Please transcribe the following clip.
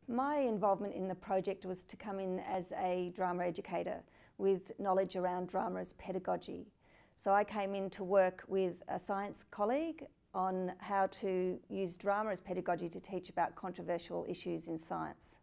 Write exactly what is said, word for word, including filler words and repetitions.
My involvement in the project was to come in as a drama educator with knowledge around drama as pedagogy. So I came in to work with a science colleague on how to use drama as pedagogy to teach about controversial issues in science.